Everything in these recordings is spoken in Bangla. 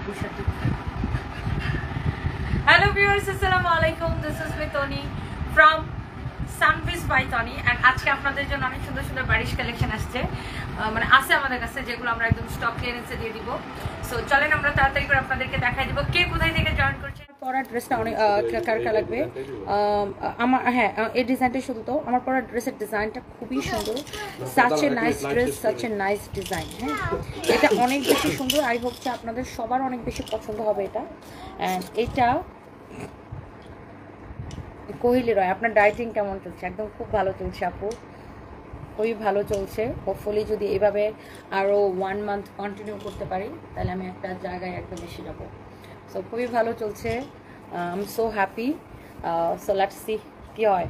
Hello viewers, assalamu alaikum. This is me Tony from Sunbiz by Tony and আজকে আপনাদের জন্য অনেক সুন্দর সুন্দর বারিশ কালেকশন আসছে, মানে আছে আমাদের কাছে, যেগুলো আমরা একদম স্টক ক্লিয়ারেন্সে দিয়ে দিব। সো চলেন আমরা তাড়াতাড়ি করে আপনাদেরকে দেখাই দিব কে কোথায় থেকে জয়েন করছে। পরা ড্রেসটা অনেক কার লাগবে আমার, হ্যাঁ এই ডিজাইনটা শুধু তো আমার পরা ড্রেসের ডিজাইনটা খুবই সুন্দর। Such a nice dress, such a nice design. হ্যাঁ এটা অনেক বেশি সুন্দর। আই হোপ যে আপনাদের সবার অনেক বেশি পছন্দ হবে এটা। অ্যান্ড এটা কোহিলি রয়, আপনার ডায়েটিং কেমন চলছে? একদম খুব ভালো চলছে আপু, খুবই ভালো চলছে। হোপফুলি যদি এইভাবে আরও 1 মান্থ কন্টিনিউ করতে পারি তাহলে আমি একটা জায়গায় একদম বেশি যাবো। সো খুবই ভালো চলছে, I am so happy. So let's see কী হয়।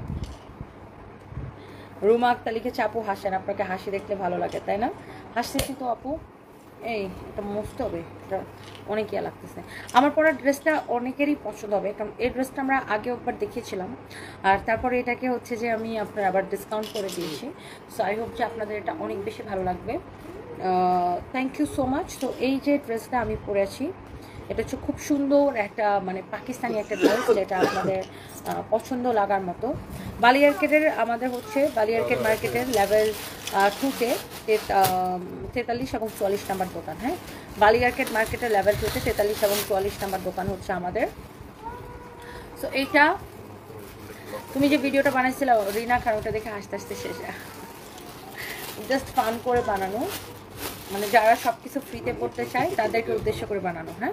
রুমা আক্তার লিখেছে আপু হাসেন, আপনাকে হাসি দেখলে ভালো লাগে তাই না? হাসতেছি তো আপু। এই এটা মুছতে হবে, এটা অনেক ইয়া লাগতেছে। আমার পরা ড্রেসটা অনেকেরই পছন্দ হবে, কারণ এই ড্রেসটা আমরা আগেও একবার দেখিয়েছিলাম আর তারপরে এটাকে হচ্ছে যে আমি আপনার আবার ডিসকাউন্ট করে দিয়েছি। সো আই হোপ যে আপনাদের এটা অনেক বেশি ভালো লাগবে। Thank you so much. তো এই যে ড্রেসটা আমি পরেছি এটা হচ্ছে খুব সুন্দর একটা মানে পাকিস্তানি একটা ড্রেস, যেটা আপনাদের পছন্দ লাগার মতো। বালিয়ারকেটের আমাদের হচ্ছে বালিয়ারকেট মার্কেটের লেভেল 2-তে 43 এবং 44 নাম্বার দোকান। হ্যাঁ বালিয়ারকেট মার্কেটের লেভেল 2-তে 43 এবং 44 নাম্বার দোকান হচ্ছে আমাদের। সো এইটা তুমি যে ভিডিওটা বানাইছিল রিনা খান, ওটা দেখে হাসতে হাসতে শেষ, জাস্ট ফান করে বানানো, মানে যারা সব কিছু ফ্রিতে পড়তে চায় তাদেরকে উদ্দেশ্য করে বানানো। হ্যাঁ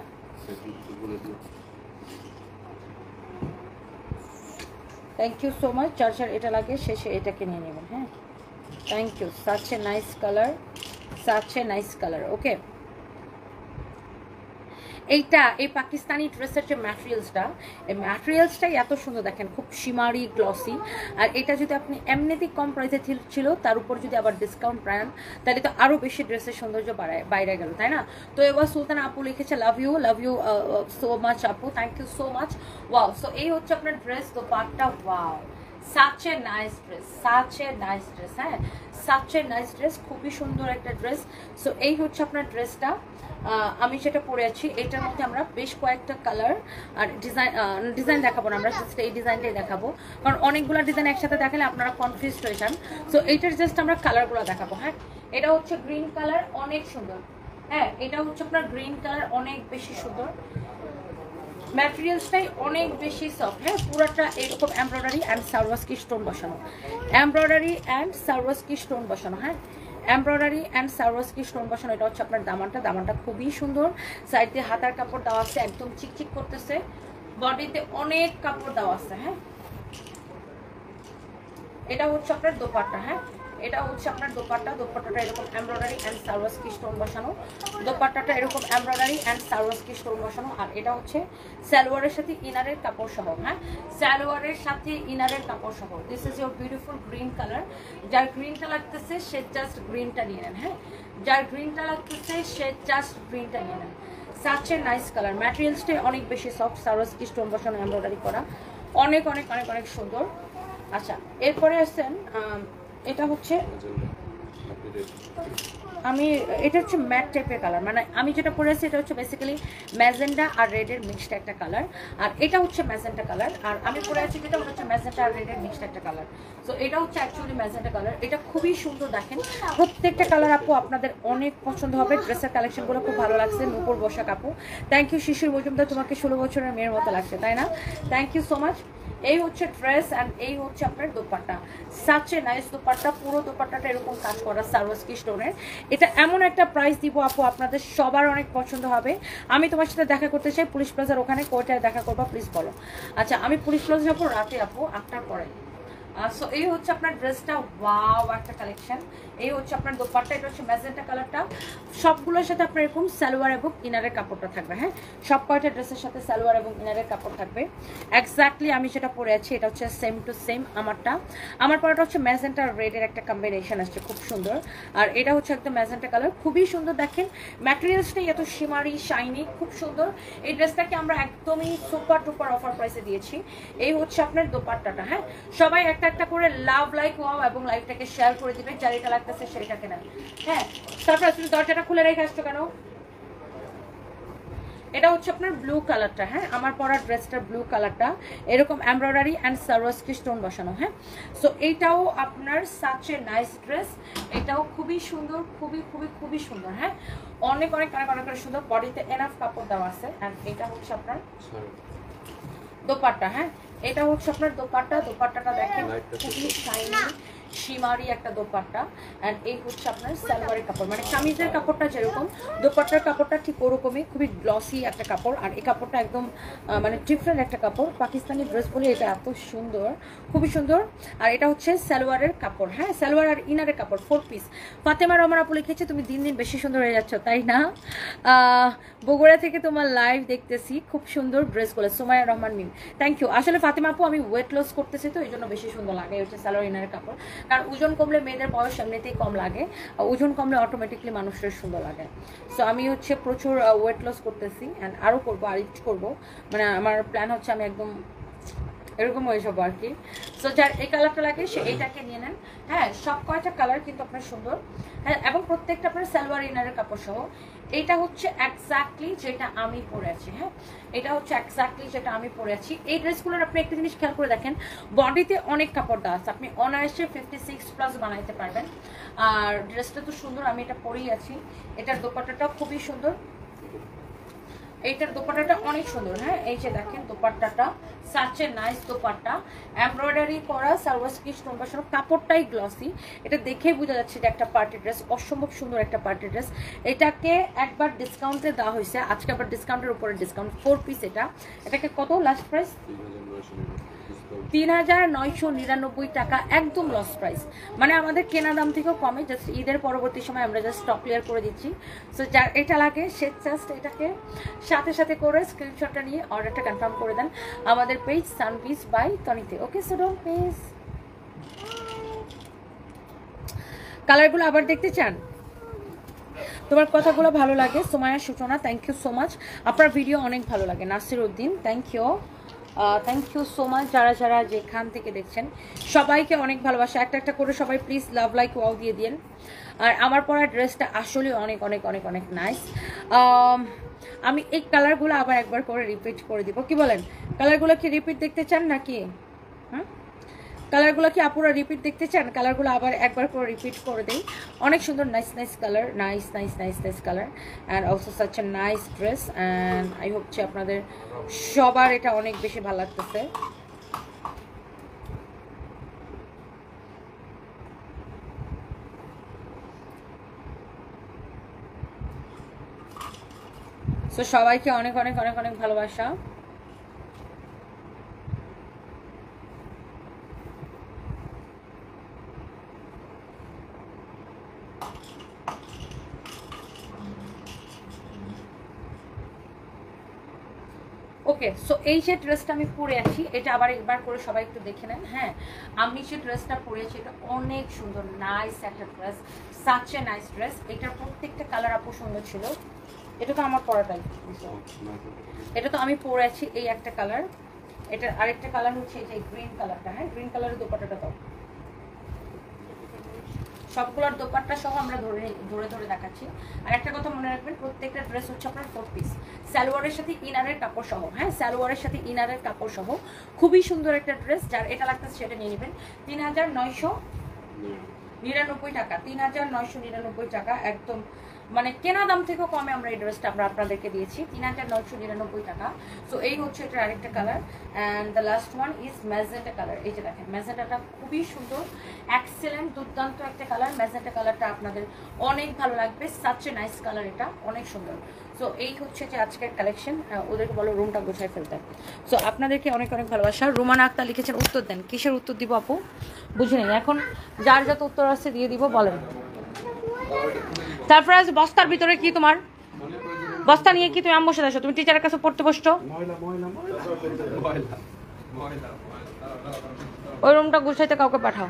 thank you so much. Charger এটা লাগে, শেষে এটাকে নিয়ে নেবেন। হ্যাঁ thank you. Such a nice colour, such a nice colour. Okay এইটা এই পাকিস্তানি ড্রেসের যে ম্যাটেরিয়ালসটা, এই ম্যাটেরিয়ালসটাই এত সুন্দর দেখেন, খুব শিমারি গ্লসি। আর এটা যদি আপনি এমনিতেই কম প্রাইসে ছিল তার উপর যদি আবার ডিসকাউন্ট পান তাহলে তো আরও বেশি ড্রেসের সৌন্দর্য বাইরে গেল তাই না? তো এবার সুলতান আপু লিখেছে লাভ ইউ সো মাচ আপু, thank you so much. Wow, so এই হচ্ছে আপনার ড্রেস, তো পার্টটা wow, such a nice dress, such a nice dress. হ্যাঁ সাচ এ নাইস ড্রেস, খুবই সুন্দর একটা ড্রেস। সো এই হচ্ছে আপনার ড্রেসটা আমি যেটা পরে আছি। এটার মধ্যে আমরা বেশ কয়েকটা কালার আর ডিজাইন দেখাবো না, আমরা জাস্ট এই ডিজাইনটাই দেখাবো, কারণ অনেকগুলো ডিজাইন একসাথে দেখালে আপনারা কনফিউজড হয়ে যান। সো এইটার জাস্ট আমরা কালারগুলো দেখাবো। হ্যাঁ এটা হচ্ছে গ্রিন কালার, অনেক সুন্দর। হ্যাঁ এটা হচ্ছে আপনার গ্রিন কালার, অনেক বেশি সুন্দর। ম্যাটেরিয়ালসটাই অনেক বেশি সফট। হ্যাঁ পুরোটা এরকম এমব্রয়ডারি অ্যান্ড সারওয়াস্কি স্টোন বসানো, এমব্রয়ডারি অ্যান্ড সারওয়াস্কি স্টোন বসানো। হ্যাঁ এমব্রয়ডারি অ্যান্ড সারওয়াস্কি স্টোন বসানো। এটা হচ্ছে আপনার দামানটা খুবই সুন্দর। সাইড দিয়ে হাতার কাপড় দেওয়া আছে, একদম চিকচিক করতেছে। বডিতে অনেক কাপড় দেওয়া আছে। হ্যাঁ এটা হচ্ছে আপনার দোপাট্টা। হ্যাঁ এটা হচ্ছে আপনার দোপাট্টাটা এরকম এমব্রয়ডারি অ্যান্ড সারওয়াস্কি স্টোন বসানো, দোপাট্টাটা এরকম এমব্রয়ডারি অ্যান্ড সারওয়াস্কি স্টোন বসানো। আর এটা হচ্ছে সালোয়ারের সাথে ইনারের কাপড় সহ। হ্যাঁ সালোয়ারের সাথে ইনারের কাপড় সহ। This is your beautiful green colour. যার গ্রিনটা লাগতেছে সে জাস্ট গ্রিনটা নিয়ে নেন। হ্যাঁ যার গ্রিনটা লাগতেছে সে জাস্ট গ্রিনটা নিয়ে নেন। সাচ এ নাইস কালার, ম্যাটেরিয়ালসটাই অনেক বেশি সফট, সারওয়াস্কি স্টোন বসানো, এমব্রয়ডারি করা, অনেক অনেক অনেক অনেক সুন্দর। আচ্ছা এরপরে আসছেন এটা হচ্ছে এটা হচ্ছে ম্যাট টাইপের কালার, মানে আমি যেটা পরেছি এটা হচ্ছে বেসিক্যালি ম্যাজেন্ডা আর রেডের মিক্সড একটা কালার। আর এটা হচ্ছে ম্যাজেন্ডা কালার, আর আমি পরে আছি যেটা হচ্ছে ম্যাজেন্ডা আর রেডের মিক্সড একটা কালার। সো এটা হচ্ছে অ্যাকচুয়ালি ম্যাজেন্ডা কালার। এটা খুবই সুন্দর দেখেন, প্রত্যেকটা কালার আপু আপনাদের অনেক পছন্দ হবে। ড্রেসের কালেকশনগুলো খুব ভালো লাগছে। নূপুর বসাক আপু, থ্যাংক ইউ। শিশির মজুমদার, তোমাকে 16 বছরের মেয়ের মতো লাগছে তাই না? Thank you so much. এই হচ্ছে ড্রেস অ্যান্ড এই হচ্ছে আপনার dupatta, such a nice dupatta. পুরো দোপাট্টাটা এরকম কাজ করা সারওয়াস্কি স্টোনের। এটা এমন একটা প্রাইস দিব আপু আপনাদের সবার অনেক পছন্দ হবে। আমি তোমার সাথে দেখা করতে চাই পুলিশ প্লাজার ওখানে, কোটায় দেখা করবা প্লিজ বলো। আচ্ছা আমি পুলিশ প্লাজা যাবো রাতে আপু 8টার পরে। সো এই হচ্ছে আপনার ড্রেসটা, ওয়াও একটা কালেকশন। এই হচ্ছে আপনার দোপাট্টা, এটা হচ্ছে ম্যাজেন্টা কালারটা। সবগুলোর সাথে আপনার এরকম সালোয়ার এবং ইনারের কাপড়টা থাকবে। হ্যাঁ সব কয়টা ড্রেসের সাথে সালোয়ার এবং ইনারের কাপড় থাকবে। এক্স্যাক্টলি আমি যেটা পরে আছি এটা হচ্ছে সেম টু সেম আমার পরাটা হচ্ছে ম্যাজেন্টা রেডের একটা কম্বিনেশন আসছে, খুব সুন্দর। আর এটা হচ্ছে একদম ম্যাজেন্টা কালার, খুবই সুন্দর দেখেন। ম্যাটেরিয়ালসটাই এত শিমারি শাইনি, খুব সুন্দর। এই ড্রেসটাকে আমরা একদমই সুপার টুপার অফার প্রাইসে দিয়েছি। এই হচ্ছে আপনার দোপাট্টাটা। হ্যাঁ সবাই একটা করে লাভ লাইক ওয়াও এবং লাইভটাকে শেয়ার করে দিবে, যার এটা লাগতেছে সেটাকে নেন। হ্যাঁ তারপর তুমি দরজাটা খুলে রেখে আসছো কেন? এটা হচ্ছে আপনার ব্লু কালারটা, হ্যাঁ আমার পরা ড্রেসটার ব্লু কালারটা, এরকম এমব্রয়ডারি অ্যান্ড সারোয়ারস্কি স্টোন বসানো, হ্যাঁ। সো এইটাও আপনার সাচ এ নাইস ড্রেস, এটাও খুবই সুন্দর, খুবই খুবই খুবই সুন্দর, হ্যাঁ অনেক অনেক অনেক অনেক সুন্দর, বডিতে এনাফ কাপড় দেওয়া আছে। অ্যান্ড এটা হচ্ছে আপনার দোপাট্টা, হ্যাঁ এটা হচ্ছে আপনার দোপাট্টা, দোপাট্টাটা দেখেন খুবই শাইনি শিমারি একটা দোপাট্টা। অ্যান্ড এই হচ্ছে আপনার সালোয়ারের কাপড়, মানে কামিজের কাপড়টা যেরকম দোপাট্টার কাপড়টা ঠিক ওরকমই, খুবই গ্লসি একটা কাপড়। আর এই কাপড়টা একদম মানে ডিফারেন্ট একটা কাপড়, পাকিস্তানি ড্রেস বলে এটা এত সুন্দর, খুবই সুন্দর। আর এটা হচ্ছে সালোয়ারের কাপড়, হ্যাঁ সালোয়ার আর ইনারের কাপড় 4 পিস। ফাতেমা রহমান আপু লিখেছে তুমি দিন দিন বেশি সুন্দর হয়ে যাচ্ছ, তাই না? বগুড়া থেকে তোমার লাইভ দেখতেছি, খুব সুন্দর ড্রেসগুলো। Somaya Rahman Mim, thank you. আসলে ফাতেমা আপু আমি ওয়েট লস করতেছি তো এই জন্য বেশি সুন্দর লাগে, হচ্ছে সালোয়ার ইনারের কাপড়। কারণ ওজন কমলে মেয়েদের বয়স এমনিতেই কম লাগে, ওজন কমলে অটোমেটিকলি মানুষের সুন্দর লাগে। সো আমি হচ্ছে প্রচুর ওয়েট লস করতেছি অ্যান্ড আরও করবো, আর একটু করবো, মানে আমার প্ল্যান হচ্ছে আমি একদম এরকম হয়ে যাবো আর কি। সো যার এই কালারটা লাগে সে এইটাকে নিয়ে নেন, হ্যাঁ সব কয়টা কালার কিন্তু আপনার সুন্দর, হ্যাঁ এবং প্রত্যেকটা আপনার সালোয়ার ইনারের কাপড় সহ। এটা হচ্ছে এক্স্যাক্টলি যেটা আমি পরে আছি, হ্যাঁ এটা হচ্ছে এক্স্যাক্টলি যেটা আমি পরে আছি। এই ড্রেসগুলোর আপনি একটা জিনিস খেয়াল করে দেখেন, বডিতে অনেক কাপড় দেওয়া আছে, আপনি অনায়াসে 56+ বানাইতে পারবেন। আর ড্রেসটা তো সুন্দর, আমি এটা পরেই আছি। এটার দোপাট্টাটাও খুবই সুন্দর, এইটার দোপাট্টাটা অনেক সুন্দর, হ্যাঁ এই যে দেখেন দোপাট্টাটা such a nice dupatta, embroidery করা সালোয়ারস্কি স্টোন বসানো, কাপড়টাই গ্লসি, এটা দেখেই বোঝা যাচ্ছে এটা একটা পার্টি ড্রেস, অসম্ভব সুন্দর একটা পার্টি ড্রেস। এটাকে একবার ডিসকাউন্টে দেওয়া হয়েছে, আজকে আবার ডিসকাউন্টের উপরে ডিসকাউন্ট, 4 পিস। এটাকে কত লাস্ট প্রাইস? ৩,৯৯৯ টাকা, একদম লস প্রাইস, মানে আমাদের কেনা দাম থেকেও কমে, জাস্ট ঈদের পরবর্তী সময় আমরা জাস্ট স্টক ক্লিয়ার করে দিচ্ছি। সো যার এটা লাগে সে জাস্ট এটাকে সাথে সাথে করে স্ক্রিনশটটা নিয়ে অর্ডারটা কনফার্ম করে দেন আমাদের পেজ সানপিস বাই তনিতে। Okay so don't miss. কালারগুলো আবার দেখতে চান? তোমার কথাগুলো ভালো লাগে Somaya Suchona, thank you so much, আপনার ভিডিও অনেক ভালো লাগে। Nasir Uddin, thank you so much. যারা যারা যেখান থেকে দেখছেন সবাইকে অনেক ভালোবাসা, একটা একটা করে সবাই প্লিজ লাভ লাইক ওয়াও দিয়ে দিন। আর আমার পরা ড্রেসটা আসলে অনেক অনেক অনেক অনেক নাইস। আমি এই কালারগুলো আবার একবার করে রিপিট করে দিব, কি বলেন? কালারগুলো কি রিপিট দেখতে চান নাকি? হ্যাঁ কালারগুলো কি আপুরা রিপিট দেখতে চান? কালারগুলো আবার একবার করে রিপিট করে দেই। অনেক সুন্দর nice nice colour, nice nice nice nice colour and also such a nice dress. And I hope যে আপনাদের সবার এটা অনেক বেশি ভালো লাগতেছে। সো সবাইকে অনেক অনেক অনেক অনেক ভালোবাসা। ওকে সো এই যে ড্রেসটা আমি পরে আছি এটা আবার একবার করে সবাই একটু দেখে নেন। হ্যাঁ আমি যে ড্রেসটা পরেছি এটা অনেক সুন্দর, নাইস একটা dress, such a nice dress. এটার প্রত্যেকটা কালার আপু সুন্দর ছিল। এটা তো আমার পরাটাই, এটা তো আমি পরে আছি এই একটা কালার, এটার আরেকটা কালার হচ্ছে এই যে গ্রিন কালারটা, হ্যাঁ গ্রিন কালারের দোপাট্টাটা দাও। সবগুলোর দোপাট্টা সহ আমরা ধরে ধরে দেখাচ্ছি। আর একটা কথা মনে রাখবেন, প্রত্যেকটা ড্রেস হচ্ছে আপনার 4 পিস, সালোয়ারের সাথে ইনারের কাপড় সহ, হ্যাঁ সালোয়ারের সাথে ইনারের কাপড় সহ, খুবই সুন্দর একটা ড্রেস। যার এটা লাগতেছে সেটা নিয়ে নেবেন। ৩,৯৯৯ টাকা, ৩,৯৯৯ টাকা, একদম মানে কেনা দাম থেকেও কমে আমরা এই ড্রেসটা আমরা আপনাদেরকে দিয়েছি, ৩,৯৯৯ টাকা। সো এই হচ্ছে এটার আরেকটা colour and the last one is magenta colour. এই যে দেখেন ম্যাজেন্টাটা খুবই সুন্দর, এক্সেলেন্ট দুর্দান্ত একটা কালার। ম্যাজেন্টা কালারটা আপনাদের অনেক ভালো লাগবে, সাচ এ নাইস কালার, এটা অনেক সুন্দর। সো এই হচ্ছে যে আজকের কালেকশন, ওদেরকে বলো রুমটা গোছায় ফেলতে। সো আপনাদেরকে অনেক অনেক ভালোবাসা। রুমানা আক্তার লিখেছেন উত্তর দেন, কিসের উত্তর দিব আপু বুঝি নেই এখন, যার যত উত্তর আছে দিয়ে দিব, বলেন। তারপরে আজ বস্তার ভিতরে কি তোমার বস্তা নিয়ে কি তুমি আম বসে আসো? তুমি টিচারের কাছে পড়তে বসছো? ওই রুমটা গুছাইতে কাউকে পাঠাও,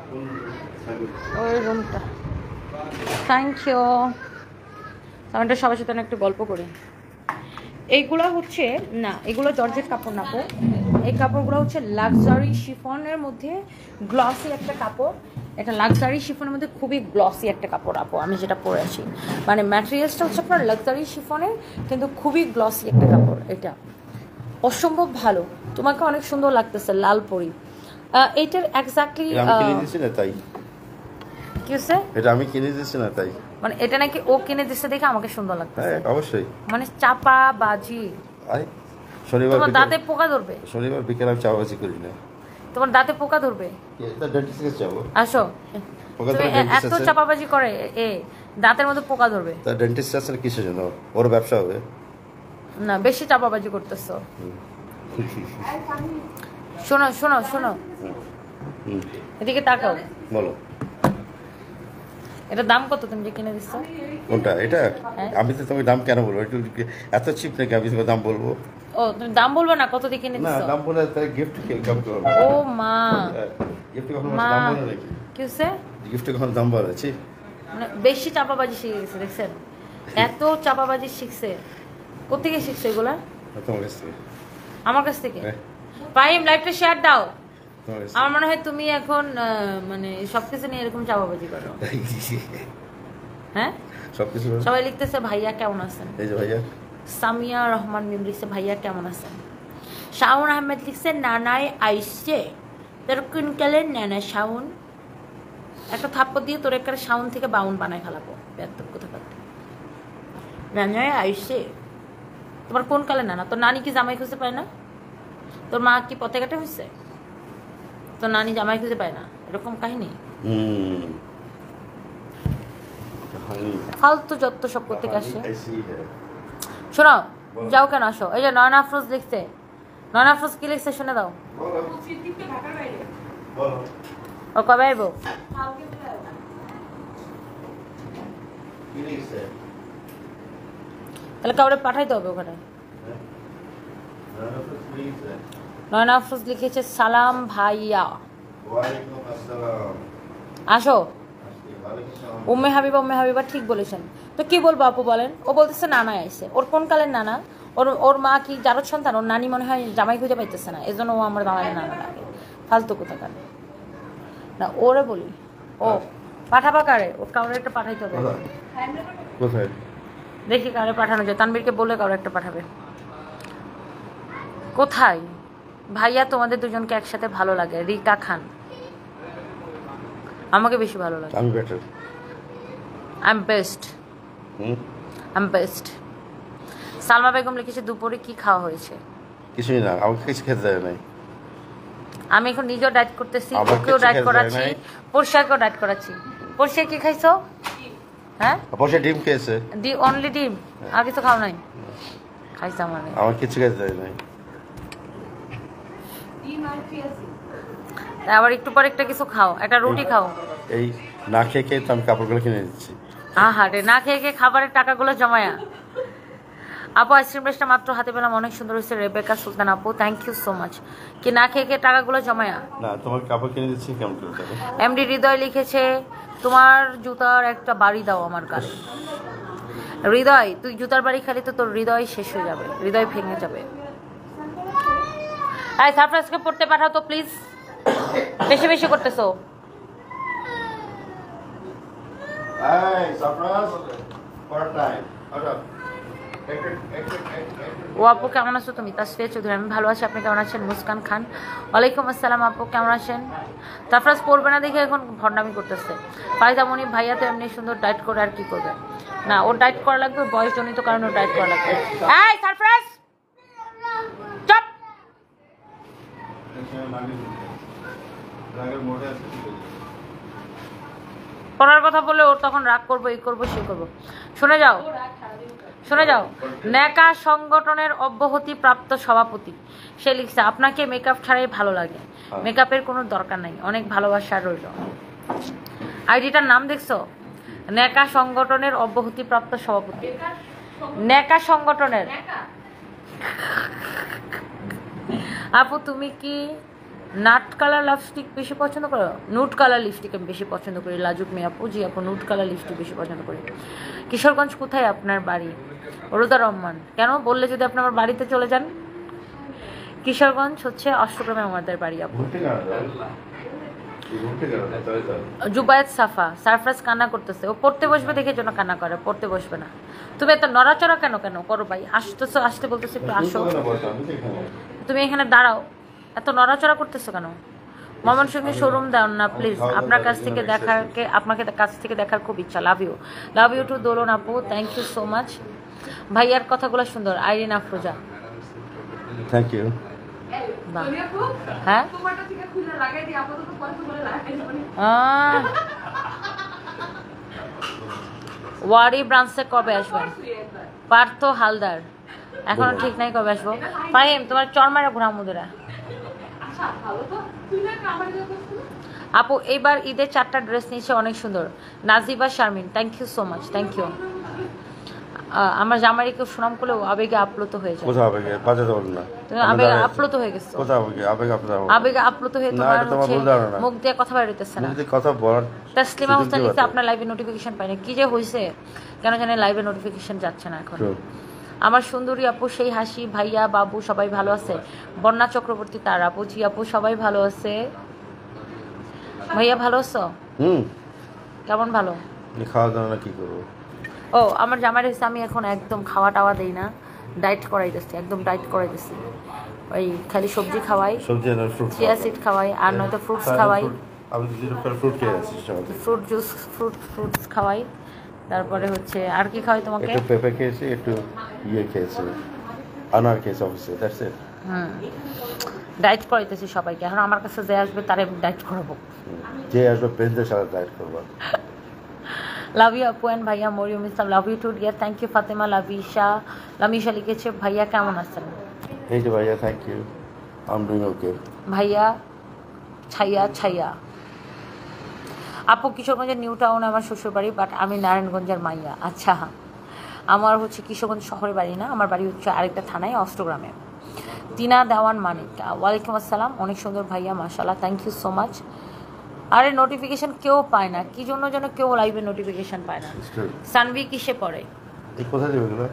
ওই রুমটা। Thank you. আমি সবার সাথে একটু গল্প করি। এইগুলো হচ্ছে না, এগুলো জর্জেট কাপড় না পো, এই কাপড়গুলো হচ্ছে লাক্সারি শিফনের মধ্যে গ্লসি একটা কাপড়। এটা লাক্সারি শিফনের মধ্যে খুবই গ্লসি একটা কাপড় আপু, আমি যেটা পরে আছি, মানে ম্যাটেরিয়ালসটা হচ্ছে আপনার লাক্সারি শিফনের, কিন্তু খুবই গ্লসি একটা কাপড়। এটা অসম্ভব ভালো, তোমাকে অনেক সুন্দর লাগতেছে, লাল পরি। এইটার এক্স্যাক্টলি তাই কি হচ্ছে, এটা আমি কিনে দিচ্ছি না তাই, মানে এটা নাকি ও কিনে দিচ্ছে দেখে আমাকে সুন্দর লাগতেছে। অবশ্যই মানে চাপাবাজি। শনিবার তোমার দাঁতে পোকা ধরবে, শনিবার বিকেলে আমি চাপাবাজি করি না। তোমার দাঁতে পোকা ধরবে, আসো এত চাপাবাজি করে এ দাঁতের মধ্যে পোকা ধরবে। তা ডেন্টিস্ট আছে কিসের জন্য, ওর ব্যবসা হবে না, বেশি চাপাবাজি করতেছো। শোনো শোনো শোনো, এদিকে তাকাও, বলো এটা দাম কত তুমি যে কিনে দিচ্ছ? কোনটা এটা? আমি তো তোমাকে দাম কেন বলবো, এত চিপ নাকি আমি তোমাকে দাম বলবো? ও তুমি দাম বলবে না, কত দিয়ে কিনে দিচ্ছ? না দাম বলে তাই গিফট কেমন করব? ও মা, গিফট কখনো মা দাম বলে নাকি? কি হচ্ছে? গিফটে কখনো দাম বলে আছে? মানে বেশি চাপাবাজি শিখে গেছে, দেখছেন এত চাপাবাজি শিখছে, কোথেকে শিখছে এগুলা? তোমার কাছ থেকে। আমার কাছ থেকে? ফাহিম লাইভটা শেয়ার দাও। তোমার কাছ আমার মনে হয় তুমি এখন মানে সবকিছু নিয়ে এরকম চাপাবাজি করো। হ্যাঁ সবকিছু সবাই লিখতেছে ভাইয়া কেমন আছেন, এই যে ভাইয়া সামিয়া রহমান মিম লিখছে ভাইয়া কেমন আছেন, শাওন আহমেদ লিখছে নানায় আইসে, তোর কুইন্টালের নানা শাওন, একটা থাপ্পড় দিয়ে তোর একটা শাওন থেকে বাউন বানায় ফেলাবো বেয়াদব কোথাকার। নানায় আইসে, তোমার কোন কালে নানা? তোর নানি কি জামাই খুঁজে পায় না? তোর মা কি পথে ঘাটে হয়েছে? তোর নানি জামাই খুঁজে পায় না, এরকম কাহিনী। ফালতু যত সব করতে আসে। শোনো যাও কেন, আসো। এই যে নয়ন আফরোজ লিখছে, নয়ন আফরোজ কি লিখছে শুনে দাও। ও কবে আইব? তাহলে কাউরে পাঠাইতে হবে ওখানে। নয়ন আফরোজ লিখেছে সালাম ভাইয়া, আসো। উম্মে হাবিবা ঠিক বলেছেন। তো কি বলবো আপু বলেন? ও বলতেছে নানা আইসে, ওর কোন কালের নানা? ওর মা কি জারদ সন্তান? ওর নানি মনে হয় জামাই খুঁজে পাইতেছে না, এজন্য ও আমার দামাই নানা লাগে। ফালতু কোথাকার না, ওরে বলি ও পাঠাবা কারে? ওর কাউরে একটা পাঠাইতে হবে। দেখি কারে পাঠানো যায়, তানবীরকে বলে কারো একটা পাঠাবে। কোথায় ভাইয়া তোমাদের দুজনকে একসাথে ভালো লাগে? রিকা খান, আমাকে বেশি ভালো লাগে। আমি better, I am best, I am best. Salma Begum লিখেছে দুপুরে কি খাওয়া হয়েছে? কিছুই না, আমাকে কিছু খেতে দেয় নাই। আমি এখন নিজেও ডায়েট করতেছি, ওকেও ডায়েট করাচ্ছি, পোশাকও ডায়েট করাচ্ছি। পোশাক কি খাইছো? হ্যাঁ পোশাক ডিম খেয়েছে, অনলি ডিম, আর কিছু খাও নাই? খাইছো মানে আমার কিছু খেতে দেয় নাই। আবার একটু পরে একটা কিছু খাও, একটা রুটি খাও। এই না খেয়ে খেয়ে তো আমি কাপড়গুলো কিনে দিচ্ছি। আহা রে, না খেয়ে খেয়ে খাবারের টাকাগুলো জমায়া। আপু আইসক্রিম ব্রেসটা মাত্র হাতে পেলাম, অনেক সুন্দর হয়েছে। রেবেকা সুলতান আপু থ্যাংক ইউ সো মাচ। কি না খেয়ে খেয়ে টাকাগুলো জমায়া? না তোমার কাপড় কিনে দিচ্ছি, কেমন করে দেবে? এমডি হৃদয় লিখেছে তোমার জুতার একটা বাড়ি দাও আমার কাছে। হৃদয় তুই জুতার বাড়ি খালি তো তোর হৃদয় শেষ হয়ে যাবে, হৃদয় ভেঙে যাবে। এই সারপ্রাইজকে পড়তে পাঠাও তো প্লিজ, বেশি বেশি করতেছো। ও আপু কেমন আছো তুমি? তাসফিয়া চৌধুরী আমি ভালো আছি, আপনি কেমন আছেন? মুস্কান খান ওয়ালাইকুম আসসালাম আপু কেমন আছেন? সারপ্রাইজ পড়বে না দেখে এখন ভণ্ডামি করতেছে। ফারিদামণি ভাইয়া তো এমনি সুন্দর ডায়েট করে আর কি করবে? না ওর ডায়েট করা লাগবে, বয়সজনিত কারণে ওর ডায়েট করা লাগবে। এই সারপ্রাইজ চুপ। পড়ার কথা বলে ওর তখন রাগ করবো, এই করবো সে করবো। শুনে যাও শুনে যাও, ন্যাকা সংগঠনের অব্যাহতি প্রাপ্ত সভাপতি সে লিখছে আপনাকে মেকআপ ছাড়াই ভালো লাগে, মেকআপের কোনো দরকার নাই, অনেক ভালোবাসা রইল। আইডিটার নাম দেখছো? ন্যাকা সংগঠনের অব্যাহতি প্রাপ্ত সভাপতি, ন্যাকা সংগঠনের। আপু তুমি কি নাট কালার লিপস্টিক বেশি পছন্দ করো? নুট কালার লিপস্টিক আমি বেশি পছন্দ করি। লাজুক মেয়ে আপু, জি আপু নুট কালার লিপস্টিক বেশি পছন্দ করি। কিশোরগঞ্জ কোথায় আপনার বাড়ি? রোদা রহমান কেন বললে যদি আপনি আমার বাড়িতে চলে যান? কিশোরগঞ্জ হচ্ছে অষ্টগ্রামে আমাদের বাড়ি আপু। জুবায়েত সাফা সারফরাজ কান্না করতেছে, ও পড়তে বসবে দেখে জন্য কান্না করে, পড়তে বসবে না। তুমি এত নড়াচড়া কেন কেন করো ভাই? আসতেছো, আসতে বলতেছো একটু আসো, তুমি এখানে দাঁড়াও, এত নড়াচড়া করতেছো কেন? ময়মনসিংহে শোরুম দেন না প্লিজ, আপনার কাছ থেকে দেখারকে আপনাকে কাছ থেকে দেখার খুব ইচ্ছা। লাভ ইউ টু দোলন আপু, থ্যাংক ইউ সো মাচ। ভাইয়ার কথাগুলো সুন্দর। Irin Afroza, thank you. হ্যাঁ ওয়ারি ব্রাঞ্চে কবে আসবেন? পার্থ হালদার, এখনো ঠিক নাই কবে আসবো। ফাহিম তোমার চরমারা ঘোরা মুদরা। আপু এইবার ঈদের 4টা ড্রেস নিয়েছে, অনেক সুন্দর। Najiba Sharmin, thank you so much, thank you. আমার জামাইকে কেউ সুনাম করলেও আবেগে আপ্লুত হয়ে যায়। কোথাও আবেগে বাজাতে বল না, তুমি আবেগে আপ্লুত হয়ে গেছো। কোথাও আবেগে আবেগে আপ্লুত হয়ে তোমার হচ্ছে মুখ দিয়ে কথা বেরোতেছে না। কথা বলার তাসলিমা হোসেন লিখছে আপনার লাইভে নোটিফিকেশন পাইনি, কি যে হয়েছে কেন জানি লাইভে নোটিফিকেশন যাচ্ছে না এখন। আমার সুন্দরী আপু, সেই হাসি, ভাইয়া বাবু সবাই ভালো আছে? বন্যা চক্রবর্তী, তার আপু, জি আপু সবাই ভালো আছে। ভাইয়া ভালো আছো? কেমন ভালো? খাওয়া দাওয়া না কি করবো? ও আমার জামাই হয়েছে, আমি এখন একদম খাওয়া টাওয়া দেই না, ডায়েট করাইতেছি, একদম ডায়েট করাইতেছি। ওই খালি সবজি খাওয়াই, সবজি আর ফ্রুট, চিয়া সিড খাওয়াই, আর নয়তো ফ্রুটস খাওয়াই, আমি ফ্রুট খেয়ে আছি, ফ্রুট জুস, ফ্রুটস খাওয়াই। তারপরে হচ্ছে আর কি খাওয়াই তোমাকে? একটু পেঁপে খেয়েছি, একটু খেয়েছি, আনার খেয়েছি অফিসে, দ্যাটস ইট। ডায়েট করাইতেছি সবাইকে, এখন আমার কাছে যে আসবে তারে ডায়েট করাবো। যে আসবে পেনদের সাথে ডায়েট করবো। লাভ ইউ আপু অ্যান্ড ভাইয়া। Mariyam Islam, love you too dear, thank you. Fatema Lamisha লিখেছে ভাইয়া কেমন আছেন? এই যে ভাইয়া, thank you, I am doing okay. ভাইয়া ছাইয়া আপু, কিশোরগঞ্জের নিউ টাউন আমার শ্বশুর বাড়ি, বাট আমি নারায়ণগঞ্জের মাইয়া। আচ্ছা, আমার হচ্ছে কিশোরগঞ্জ শহরের বাড়ি না, আমার বাড়ি হচ্ছে আরেকটা থানায়, অষ্টগ্রামে। তিনা দেওয়ান মানিক, ওয়ালাইকুম আসসালাম, অনেক সুন্দর ভাইয়া, মাশাআল্লাহ, থ্যাংক ইউ সো মাচ। আরে নোটিফিকেশন কেউ পায় না, কি জন্য যেন কেউ লাইভে নোটিফিকেশন পায় না। সানভি কিসে পড়ে? কোথায় দেবে এগুলো?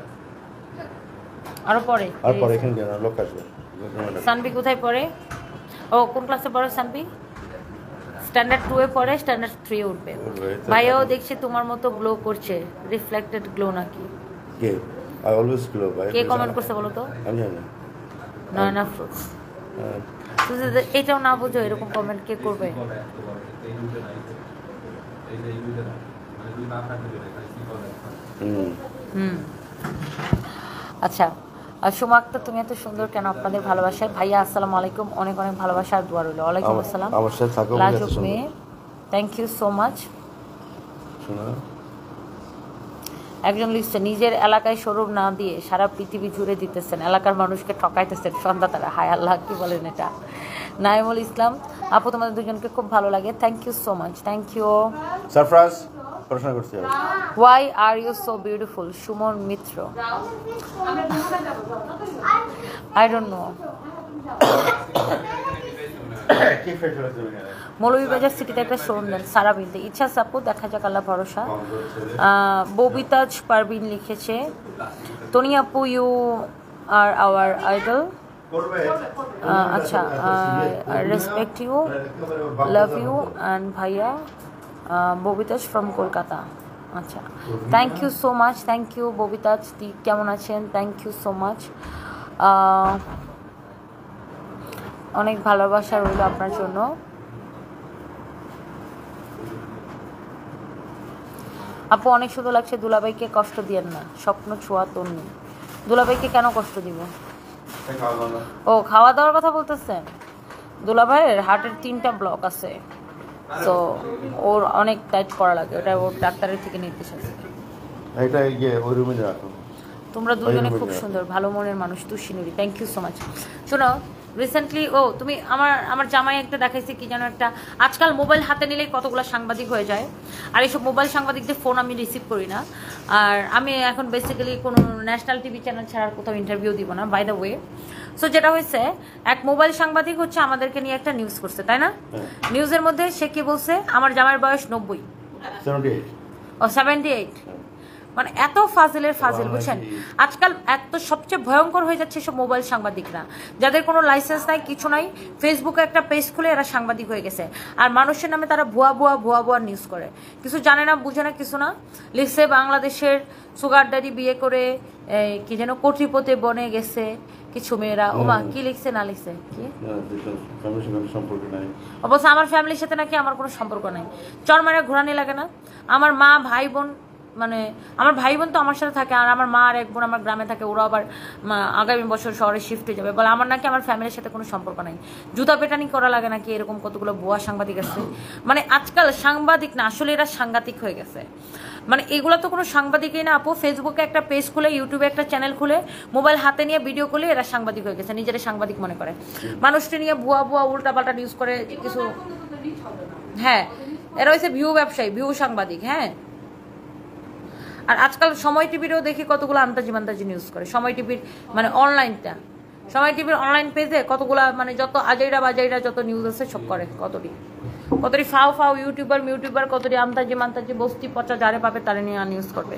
আরো পরে আর পরে এখানে কেন লোক আসবে? সানভি কোথায় পড়ে? ও কোন ক্লাসে পড়ে সানভি? স্ট্যান্ডার্ড 2 এ পড়ে, স্ট্যান্ডার্ড 3 এ উঠবে। ভাইয়াও দেখছি তোমার মতো গ্লো করছে, রিফ্লেক্টেড গ্লো নাকি? কে? আই অলওয়েজ গ্লো ভাই। কে কমেন্ট করছে বলো তো? আমি জানি নয়না ফ্রুটস। তুমি এটাও না বুঝো, এরকম কমেন্ট কে করবে? আচ্ছা, সুমা আক্তার, তুমি এত সুন্দর কেন? আপনাদের ভালোবাসায়। ভাইয়া আসসালামু আলাইকুম, অনেক অনেক ভালোবাসা আর দোয়া রইল। ওয়ালাইকুম আসসালাম। আমার সাথে থাকো, লাজুক মেয়ে, থ্যাংক ইউ সো মাচ। একজন লিখছে নিজের এলাকায় শোরুম না দিয়ে সারা পৃথিবী জুড়ে দিতেছেন, এলাকার মানুষকে ঠকাইতেছেন সন্ধ্যাতারা। হায় আল্লাহ, কি বলেন এটা? নাইমুল ইসলাম আপু, তোমাদের দুজনকে খুব ভালো লাগে, thank you so much, thank you. Sarfaraz পড়াশোনা করছি। Why are you so beautiful? Suman Mitra, I don't know. Moulvibazar সিটিতে একটা শোরুম দেন, সারা বিনতে ইচ্ছা সাপু, দেখা যাক, আল্লাহ ভরসা। ববিতাজ পারভিন লিখেছে টনি আপু, ইউ আর আওয়ার আইডল। আচ্ছা, respect you, love you and ভাইয়া। ববিতাজ ফ্রম কলকাতা। আচ্ছা, thank you so much, thank you Bobitaj. কেমন আছেন? থ্যাংক ইউ সো মাচ, অনেক ভালোবাসা রইল আপনার জন্য। আপু অনেক সুন্দর লাগছে, দুলাভাইকে কষ্ট দিয়েন না, স্বপ্ন ছোঁয়া তন্নি। দুলাভাইকে কেন কষ্ট দিব? ও খাওয়া দাওয়ার কথা বলতেছেন? দুলাভাইয়ের হার্টের 3টা ব্লক আছে, তো ওর অনেক টাইট করা লাগে, ওটা ওর ডাক্তারের থেকে নির্দেশ আছে। এটা ওই রুমে রাখো। তোমরা দুজনে খুব সুন্দর, ভালো মনের মানুষ, তুষিনুরি, থ্যাংক ইউ সো মাচ। শোনো, রিসেন্টলি তুমি আমার জামাই একটা দেখাইছে কি যেন একটা, আজকাল মোবাইল হাতে নিলেই কতগুলো সাংবাদিক হয়ে যায়, আর এইসব মোবাইল সাংবাদিকদের ফোন আমি রিসিভ করি না। আর আমি এখন বেসিক্যালি কোনো ন্যাশনাল টিভি চ্যানেল ছাড়া কোথাও ইন্টারভিউ দিব না, বাই দ্য ওয়ে। সো যেটা হয়েছে, এক মোবাইল সাংবাদিক হচ্ছে আমাদেরকে নিয়ে একটা নিউজ করছে, তাই না? নিউজের মধ্যে সে কি বলছে, আমার জামাইয়ের বয়স 90, ও 78, মানে এত ফাজিলের ফাজিল, বুঝছেন? আজকাল এত সবচেয়ে ভয়ঙ্কর হয়ে যাচ্ছে সব মোবাইল সাংবাদিকরা, যাদের কোনো লাইসেন্স নাই, কিছু নাই, ফেসবুকে একটা পেজ খুলে এরা সাংবাদিক হয়ে গেছে। আর মানুষের নামে তারা ভুয়া ভুয়া নিউজ করে, কিছু জানে না, বুঝে না, কিছু না। লিখছে বাংলাদেশের সুগার ড্যাডি বিয়ে করে কি যেন কোটিপতি বনে গেছে কিছু মেয়েরা। ও মা, কি লিখছে না লিখছে কি অবশ্য আমার ফ্যামিলির সাথে নাকি আমার কোনো সম্পর্ক নাই। চরমারে ঘোরানি লাগে না? আমার মা ভাই বোন, মানে আমার ভাই বোন তো আমার সাথে থাকে, আর আমার মা আর এক বোন আমার গ্রামে থাকে, ওরা আবার আগামী বছর শহরে শিফট হয়ে যাবে। বলে আমার নাকি আমার ফ্যামিলির সাথে কোনো সম্পর্ক নাই। জুতা পেটানি করা লাগে নাকি? এরকম কতগুলো ভুয়া সাংবাদিক আছে। মানে আজকাল সাংবাদিক না, আসলে এরা সাংঘাতিক হয়ে গেছে। মানে এগুলো তো কোনো সাংবাদিকই না আপু। ফেসবুকে একটা পেজ খুলে, ইউটিউবে একটা চ্যানেল খুলে, মোবাইল হাতে নিয়ে ভিডিও করলে এরা সাংবাদিক হয়ে গেছে, নিজেরা সাংবাদিক মনে করে। মানুষটি নিয়ে ভুয়া উল্টাপাল্টা নিউজ করে কিছু। হ্যাঁ, এরা হচ্ছে ভিউ ব্যবসায়ী, ভিউ সাংবাদিক। হ্যাঁ, আর আজকাল সময় টিভিরও দেখি কতগুলো আন্তাজি নিউজ করে। সময় টিভির মানে অনলাইনটা, সময় টিভির অনলাইন পেজে কতগুলা মানে যত আজাইরা বাজাইরা যত নিউজ আছে সব করে। কতটি ফাও ইউটিউবার কতটি আন্তাজি বস্তি পচা যারে পাবে তারে নিয়ে নিউজ করবে।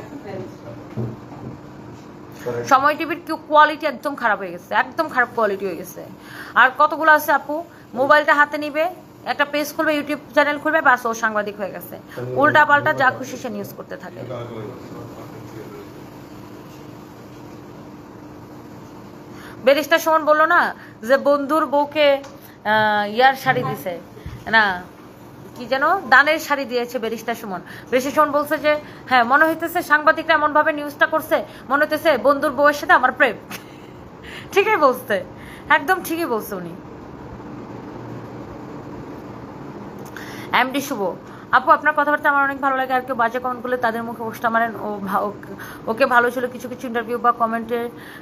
সময় টিভির কোয়ালিটি একদম খারাপ হয়ে গেছে, একদম খারাপ কোয়ালিটি হয়ে গেছে। আর কতগুলো আছে আপু, মোবাইলটা হাতে নিবে, একটা পেজ খুলবে, ইউটিউব চ্যানেল খুলবে, বাস ও সাংবাদিক হয়ে গেছে। উল্টা পাল্টা যা খুশি সে নিউজ করতে থাকে। ব্যারিস্টার সুমন বললো না যে বন্ধুর বউকে ইয়ার শাড়ি দিছে না, কি যেন দানের শাড়ি দিয়েছে ব্যারিস্টার সুমন। ব্যারিস্টার সুমন বলছে যে হ্যাঁ, মনে হইতেছে সাংবাদিকরা এমন ভাবে নিউজটা করছে, মনে হইতেছে বন্ধুর বউয়ের সাথে আমার প্রেম। ঠিকই বলছে, একদম ঠিকই বলছে উনি। এমডি শুভ আপু, আপনার কথাবার্তা আমার অনেক ভালো লাগে। আর কেউ বাজে কমেন্ট করলে তাদের মুখে ওষ্টা মারেন। ওকে ভালো ছিল কিছু ইন্টারভিউ বা কমেন্টে।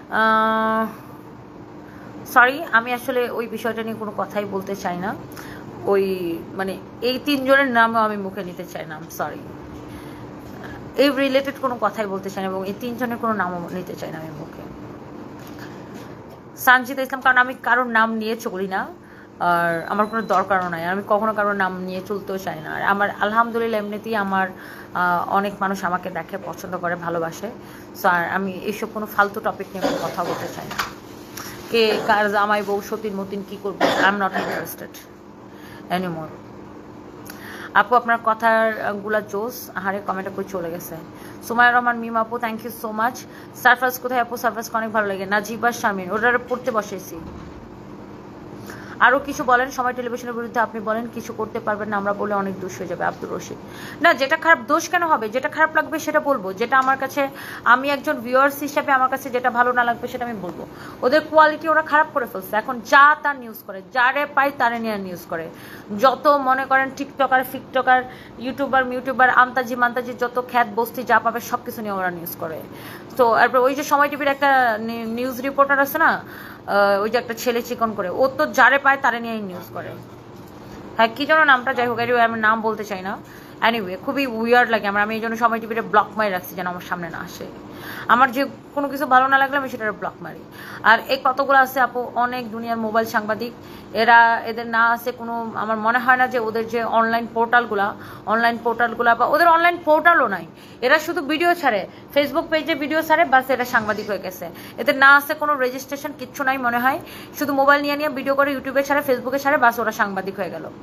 সরি, আমি আসলে ওই বিষয়টা নিয়ে কোনো কথাই বলতে চাই না। ওই মানে এই তিনজনের নামও আমি মুখে নিতে চাই না, সরি। এই রিলেটেড কোনো কথাই বলতে চাই না, এবং এই তিনজনের কোনো নামও নিতে চাই না আমি মুখে। সানজিদা ইসলাম, কারণ আমি কারোর নাম নিয়ে চলি না, আর আমার কোনো দরকারও নাই। আমি কখনো কারোর নাম নিয়ে চলতেও চাই না। আর আমার আলহামদুলিল্লাহ এমনিতেই আমার অনেক মানুষ আমাকে দেখে, পছন্দ করে, ভালোবাসে। সো আর আমি এইসব কোনো ফালতু টপিক নিয়ে কোনো কথা বলতে চাই না। কে কার জামাই বউ সতীন মতিন কি করবো, I am not interested anymore. আপু আপনার কথার গুলা জোস, হারে কমেন্টে করে চলে গেছে। সুমাইয়া রহমান মিম আপু, thank you so much. Sarfaz কোথায় আপু? সারফাজকে অনেক ভালো লাগে। নাজিবা শারমিন, ওটা পড়তে বসেছি। আরও কিছু বলেন, সময় টেলিভিশনের বিরুদ্ধে আপনি বলেন কিছু করতে পারবেন না, আমরা বলে অনেক দোষ হয়ে যাবে। আব্দুর রশিদ, না যেটা খারাপ, দোষ কেন হবে? যেটা খারাপ লাগবে সেটা বলবো, যেটা আমার কাছে, আমি একজন ভিউয়ার্স হিসাবে আমার কাছে যেটা ভালো না লাগবে সেটা আমি বলবো। ওদের কোয়ালিটি ওরা খারাপ করে ফেলছে, এখন যা তার নিউজ করে, যারে পাই তারে নিয়ে নিউজ করে। যত মনে করেন টিকটকার ফিকটকার ইউটিউবার আন্তাজি যত খ্যাত বস্তি যা পাবে সব কিছু নিয়ে ওরা নিউজ করে। তো এরপর ওই যে সময় টিভির একটা নিউজ রিপোর্টার আছে না, ওই যে একটা ছেলে চিকন করে, ও তো যারে পায় তারে নিয়ে নিউজ করে। হ্যাঁ, কি যেন নামটা, যাই হোক, আমি নাম বলতে চাই না। এনিওয়ে, খুবই উইয়ার্ড লাগে আমার। আমি এই জন্য সময় টিভিতে ব্লক মারি রাখছি, যেন আমার সামনে না আসে। আমার যে কোনো কিছু ভালো না লাগলে আমি সেটা ব্লক মারি। আর এই কতগুলো আছে আপু, অনেক দুনিয়ার মোবাইল সাংবাদিক, এদের না আছে কোনো, আমার মনে হয় না যে ওদের যে অনলাইন পোর্টালগুলা বা ওদের অনলাইন পোর্টালও নাই, এরা শুধু ভিডিও ছাড়ে, ফেসবুক পেজে ভিডিও ছাড়ে, বাস এরা সাংবাদিক হয়ে গেছে। এদের না আছে কোনো রেজিস্ট্রেশন, কিচ্ছু নাই মনে হয়, শুধু মোবাইল নিয়ে ভিডিও করে ইউটিউবে ছাড়ে, ফেসবুকে ছাড়ে, বাস ওরা সাংবাদিক হয়ে গেল।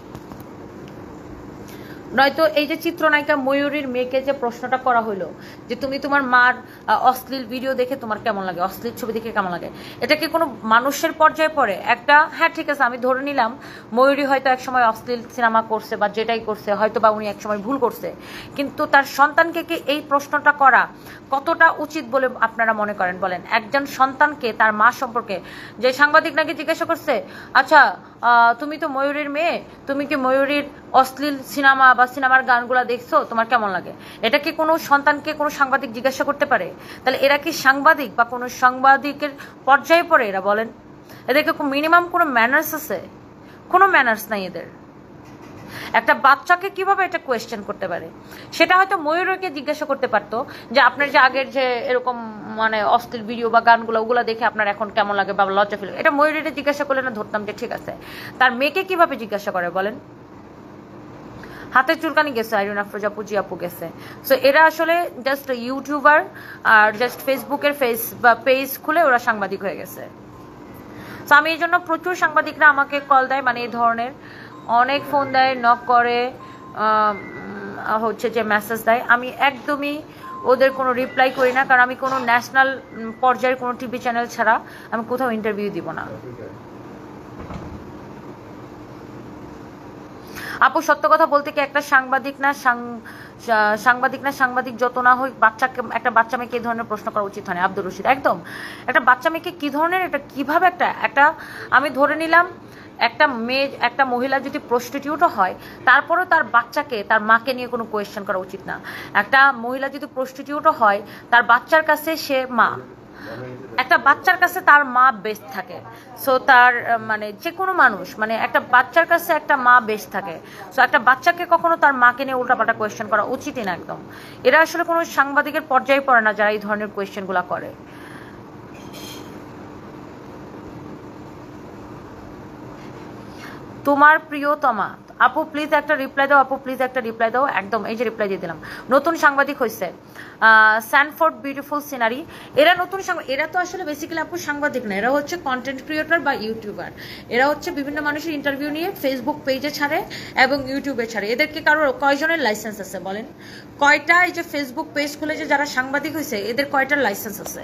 নয়তো এই যে চিত্রনায়িকা ময়ূরীর মেয়েকে যে প্রশ্নটা করা হলো যে তুমি তোমার মার অশ্লীল ভিডিও দেখে তোমার কেমন লাগে, অশ্লীল ছবি দেখে কেমন লাগে, এটা কি কোনো মানুষের পর্যায়ে পড়ে? একটা, হ্যাঁ ঠিক আছে, আমি ধরে নিলাম ময়ূরী হয়তো একসময় অশ্লীল সিনেমা করছে বা যেটাই করছে, হয়তো বা উনি একসময় ভুল করছে, কিন্তু তার সন্তানকে কি এই প্রশ্নটা করা কতটা উচিত বলে আপনারা মনে করেন বলেন? একজন সন্তানকে তার মা সম্পর্কে, যে সাংবাদিক নাকি জিজ্ঞাসা করছে, আচ্ছা তুমি তো ময়ূরীর মেয়ে, তুমি কি ময়ূরীর অশ্লীল সিনেমা বা সিনেমার গানগুলো দেখছো, তোমার কেমন লাগে? এটা কি কোনো সন্তানকে কোনো সাংবাদিক জিজ্ঞাসা করতে পারে? তাহলে এরা কি সাংবাদিক বা কোনো সাংবাদিকের পর্যায়ে পড়ে এরা বলেন? এদেরকে মিনিমাম কোনো ম্যানার্স আছে? কোনো ম্যানার্স নাই এদের। একটা বাচ্চাকে কিভাবে এটা কোয়েশ্চেন করতে পারে? সেটা হয়তো ময়ূরকে জিজ্ঞাসা করতে পারতো যে আপনার যে আগের যে এরকম মানে অশ্লীল ভিডিও বা গানগুলো ওগুলো দেখে আপনার এখন কেমন লাগে বা লজ্জা ফিল, এটা ময়ূরীকে জিজ্ঞাসা করলে না ধরতাম যে ঠিক আছে। তার মেয়েকে কিভাবে জিজ্ঞাসা করে বলেন? হাতে চুলকানি গেছে আইরিন আফরোজা পুজি আপু গেছে। সো এরা আসলে জাস্ট ইউটিউবার আর জাস্ট ফেসবুকের ফেস বা পেজ খুলে ওরা সাংবাদিক হয়ে গেছে। সো আমি এই জন্য প্রচুর সাংবাদিকরা আমাকে কল দেয়, মানে এই ধরনের অনেক ফোন দেয়, নক করে, হচ্ছে যে মেসেজ দেয়। আমি একদমই ওদের কোনো রিপ্লাই করি না, কারণ আমি কোনো ন্যাশনাল পর্যায়ের কোনো টিভি চ্যানেল ছাড়া আমি কোথাও ইন্টারভিউ দিব না। আপু সত্য কথা বলতে কি একটা সাংবাদিক যত না হোক বাচ্চাকে, একটা বাচ্চা মেয়েকে এই ধরনের প্রশ্ন করা উচিত হয় না। আব্দুর রশিদ একদম একটা বাচ্চা মেয়েকে কি ধরনের, এটা কিভাবে একটা আমি ধরে নিলাম একটা মহিলা যদি প্রস্টিটিউটও হয় তারপরেও তার বাচ্চাকে, তার মাকে নিয়ে কোনো কোয়েশ্চেন করা উচিত না। একটা মহিলা যদি প্রস্টিটিউটও হয় তার বাচ্চার কাছে সে মা, একটা বাচ্চার কাছে তার মা বেস্ট থাকে। সো তার মানে যে কোনো মানুষ, মানে একটা বাচ্চার কাছে একটা মা বেস্ট থাকে। সো একটা বাচ্চাকে কখনো তার মাকে নিয়ে উল্টাপাল্টা কোয়েশ্চেন করা উচিতই না একদম। এরা আসলে কোনো সাংবাদিকের পর্যায়ে পড়ে না যারা এই ধরনের কোয়েশ্চেনগুলো করে। তোমার প্রিয়তমা আপু প্লিজ একটা রিপ্লাই দাও, আপু প্লিজ একটা রিপ্লাই দাও। একদম এই যে রিপ্লাই দিয়ে দিলাম। নতুন সাংবাদিক হয়েছে স্যানফোর্ড বিউটিফুল সিনারি। এরা নতুন এরা তো আসলে বেসিক্যালি আপু সাংবাদিক না, এরা হচ্ছে কন্টেন্ট ক্রিয়েটর বা ইউটিউবার। এরা হচ্ছে বিভিন্ন মানুষের ইন্টারভিউ নিয়ে ফেসবুক পেজে ছাড়ে এবং ইউটিউবে ছাড়ে। এদেরকে কয়জনের লাইসেন্স আছে বলেন? কয়টা এই যে ফেসবুক পেজ খুলে যে যারা সাংবাদিক হয়েছে এদের কয়টার লাইসেন্স আছে?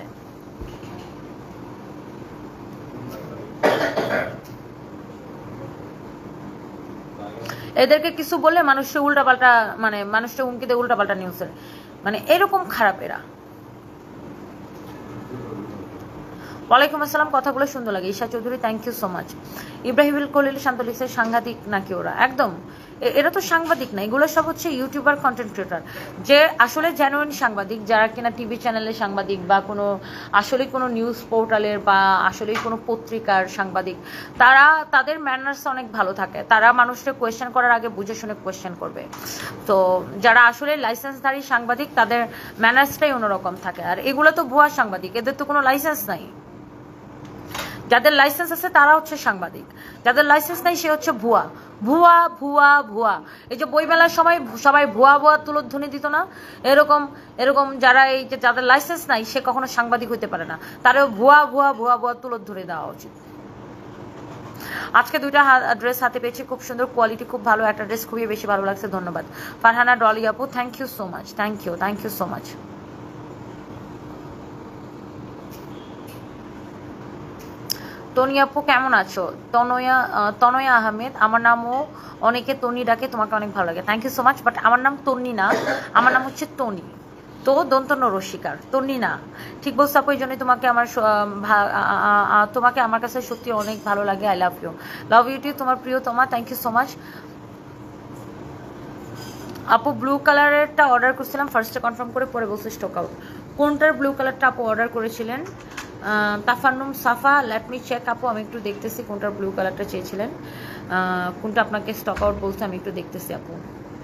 এদেরকে কিছু বললে মানুষের উল্টাপাল্টা, মানে মানুষের হুমকি দিয়ে উল্টাপাল্টা নিউজের, মানে এরকম খারাপ এরা। ওয়ালাইকুম আসসালাম, কথাগুলো সুন্দর লাগে। Isha Chowdhury thank you so much. Ibrahimul Khalil Shanto লিখছে সাংঘাতিক নাকি ওরা? একদম এরা তো সাংবাদিক না, এগুলো সব হচ্ছে ইউটিউবার কন্টেন্ট ক্রিয়েটার। যে আসলে জেনুইন সাংবাদিক, যারা কিনা টিভি চ্যানেলের সাংবাদিক বা কোনো আসলে কোনো নিউজ পোর্টালের বা আসলে কোনো পত্রিকার সাংবাদিক, তাদের ম্যানার্স অনেক ভালো থাকে। তারা মানুষকে কোয়েশ্চেন করার আগে বুঝে শুনে কোয়েশ্চেন করবে। তো যারা আসলে লাইসেন্সধারী সাংবাদিক তাদের ম্যানার্সটাই অন্যরকম থাকে। আর এগুলো তো ভুয়া সাংবাদিক, এদের তো কোনো লাইসেন্স নাই। যাদের লাইসেন্স আছে তারা হচ্ছে সাংবাদিক, যাদের লাইসেন্স নাই সে হচ্ছে ভুয়া ভুয়া ভুয়া ভুয়া। এই যে বইমেলার সময় সবাই ভুয়া ভুয়া তুলোধ্বনি দিত না, এরকম যারা এই যে যাদের লাইসেন্স নাই সে কখনো সাংবাদিক হইতে পারে না, তারও ভুয়া ভুয়া ভুয়া ভুয়া তুলোধ্বনি দেওয়া উচিত। আজকে দুইটা ড্রেস হাতে পেয়েছি, খুব সুন্দর কোয়ালিটি, খুব ভালো। একটা ড্রেস খুবই বেশি ভালো লাগছে, ধন্যবাদ। ফারহানা ডলি আপু thank you so much, thank you so much. Toni আপু কেমন আছো? তনয়া আহমেদ, আমার নামও অনেকে তনি ডাকে, তোমাকে অনেক ভালো লাগে, thank you so much. But আমার নাম তন্নি না, আমার নাম হচ্ছে তনি, তো দন্তন্য রসিকার, তন্নি না। ঠিক বলছো আপু, এই জন্যই তোমাকে আমার কাছে সত্যি অনেক ভালো লাগে। আই লাভ ইউ টু, তোমার প্রিয়তমা, থ্যাংক ইউ সো মাচ। আপু ব্লু কালারেরটা অর্ডার করছিলাম, ফার্স্টে কনফার্ম করে পরে বলছে স্টক আউট। কোনটার ব্লু কালারটা আপু অর্ডার করেছিলেন? Tafannum Safa, let me check আপু, আমি একটু দেখতেছি কোনটার ব্লু কালারটা চেয়েছিলেন, কোনটা আপনাকে স্টক আউট বলছে, আমি একটু দেখতেছি আপু।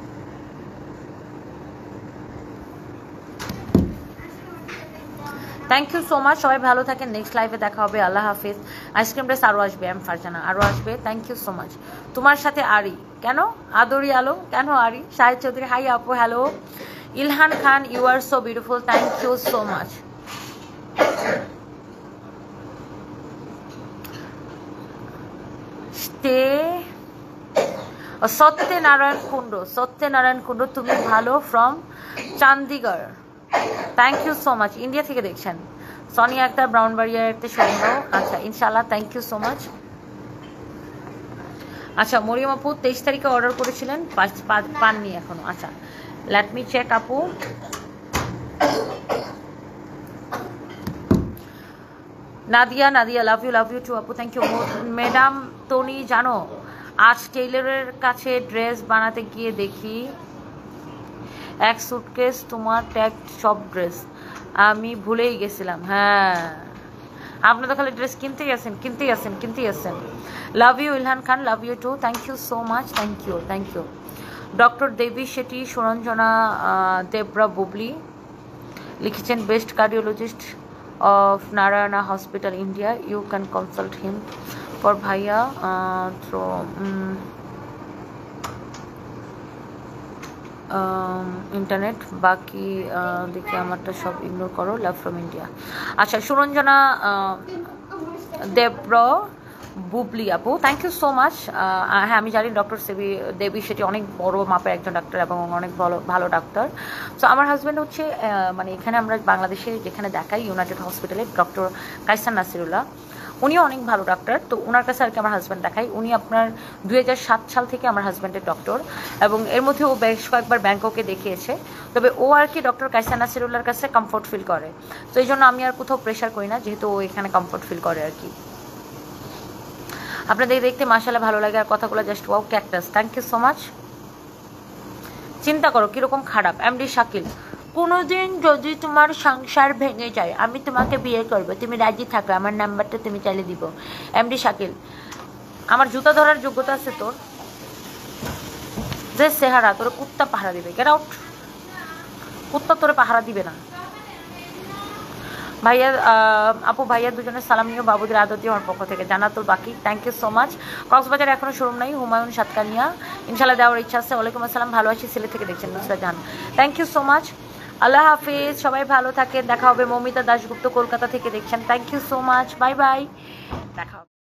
থ্যাংক ইউ সো মাচ, সবাই ভালো থাকেন, নেক্সট লাইভে দেখা হবে, আল্লাহ হাফিজ। আইসক্রিম ড্রেস আরও আসবে, এম ফারজানা আরও আসবে, থ্যাংক ইউ সো মাচ। তোমার সাথে আরি কেন? আদরি আলো কেন আরি? শাহিদ চৌধুরী হাই আপু, hello. Ilhan Khan, you are so beautiful, thank you so much. Satyanarayan Kundu, তুমি ভালো, from Chandigarh, thank you so much. India থেকে দেখছেন। সোনিয়া আক্তার, ব্রাউনবাড়িয়াতে সৈন্য, আচ্ছা ইনশাল্লাহ, থ্যাংক ইউ সো মাচ। আচ্ছা মরিয়ম আপু 23 তারিখে অর্ডার করেছিলেন, পাননি এখনো, আচ্ছা লেট মি চেক আপু। নাদিয়া লাভ ইউ টু আপু, থ্যাংক ইউ। ম্যাডাম তনি জানো, আজ টেইলরের কাছে ড্রেস বানাতে গিয়ে দেখি এক সুটকেস তোমার ট্যাগ সব ড্রেস, আমি ভুলেই গেছিলাম। হ্যাঁ আপনি তো খালি ড্রেস কিনতে গেছেন। Love you Ilhan Khan, love you too, thank you so much, thank you. Doctor Debi Shetty, Suranjana দেবরা বুবলি লিখেছেন, best cardiologist of Narayana Hospital, India. You can consult him for bhaiya through internet বাকি দেখি আমারটা সব ইগনোর করো, লাভ ফ্রম ইন্ডিয়া। আচ্ছা, সুরঞ্জনা দেব্র বুবলি আপু, থ্যাংক ইউ সো মাচ। হ্যাঁ, আমি জানি ডক্টর দেবী সেটি অনেক বড় মাপের একজন ডাক্তার এবং অনেক ভালো ডাক্তার। সো আমার হাজব্যান্ড হচ্ছে মানে এখানে আমরা বাংলাদেশে যেখানে দেখাই ইউনাইটেড হসপিটালে ডক্টর কায়সার নাসিরুল্লাহ, উনিও অনেক ভালো ডাক্তার। তো ওনার কাছে আর কি আমার হাজব্যান্ড দেখাই। উনি আপনার 2007 সাল থেকে আমার হাজব্যান্ডের ডক্টর, এবং এর মধ্যে ও বেশ কয়েকবার ব্যাংককে দেখিয়েছে। তবে ও আর কি ডক্টর কায়সার নাসিরুল্লাহর কাছে কমফোর্ট ফিল করে। তো এই জন্য আমি আর কোথাও প্রেশার করি না, যেহেতু ও এখানে কমফোর্ট ফিল করে আর কি। আপনাদের দেখতে মাশাআল্লাহ ভালো লাগে, আর কথাগুলো just wow cactus, thank you so much. চিন্তা করো কিরকম খারাপ। এমডি শাকিল, কোনোদিন যদি তোমার সংসার ভেঙে যায় আমি তোমাকে বিয়ে করবো, তুমি রাজি থাকো, আমার নাম্বারটা তুমি চালিয়ে দিব। এমডি শাকিল, আমার জুতা ধরার যোগ্যতা আছে তোর? যে চেহারা, তোর কুত্তা পাহারা দিবে। Get out. কুত্তা তোরে পাহারা দিবে না। ভাইয়া আপু, ভাইয়া দুজনের সালাম নিয়ে বাবুদের আদর দিয়ে আমার পক্ষ থেকে Jannatul Baki, thank you so much. Cox's Bazar এখনো শোরুম নাই, হুমায়ুন সাতকানিয়া, ইনশাল্লাহ দেওয়ার ইচ্ছা আছে। ওয়ালাইকুম আসসালাম, ভালো আছি, সিলেট থেকে দেখছেন Nusra Jan, thank you so much. আল্লাহ হাফিজ, সবাই ভালো থাকেন, দেখা হবে। মৌমিতা দাশগুপ্ত কলকাতা থেকে দেখছেন, thank you so much, bye bye, দেখা হবে।